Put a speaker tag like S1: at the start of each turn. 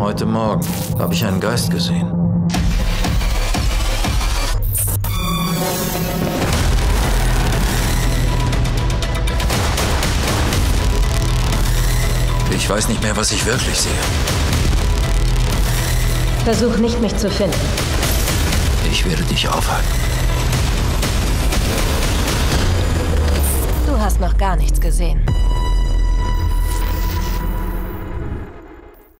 S1: Heute Morgen habe ich einen Geist gesehen. Ich weiß nicht mehr, was ich wirklich sehe.
S2: Versuch nicht, mich zu finden.
S1: Ich werde dich aufhalten.
S2: Du hast noch gar nichts gesehen.